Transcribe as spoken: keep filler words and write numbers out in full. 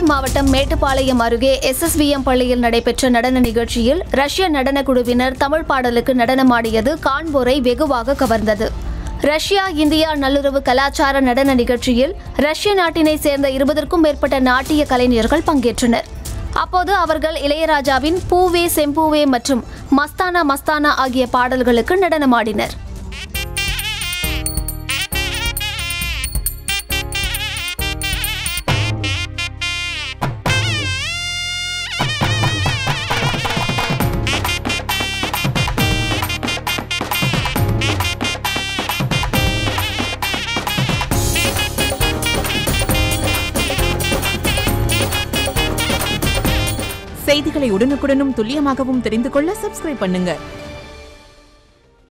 மாவட்டம் மேட்டுப்பாளையம் அருகே S S V M பள்ளியில் நடைபெற்ற நடன நிகழ்ச்சியில் ரஷ்ய நடன குழுவினர் தமிழ் பாடலுக்கு நடனமாடியது காண்போரை வெகுவாக கவர்ந்தது. ரஷ்யா இந்தியா நல்லுறவு கலாச்சார நடன நிகழ்ச்சியில் ரஷ்ய நாட்டினை சேர்ந்த இருபதற்கும் மேற்பட்ட நாட்டிய கலைஞர்கள் பங்கேற்றனர். அப்போது அவர்கள் இளையராஜாவின் பூவே செம்பூவே மற்றும் மஸ்தானா மஸ்தானா ஆகிய பாடல்களுக்கு நடனமாடினர். செய்திகளை உடனுக்குடனும் துல்லியமாகவும் தெரிந்து கொள்ள சப்ஸ்கிரைப் பண்ணுங்க.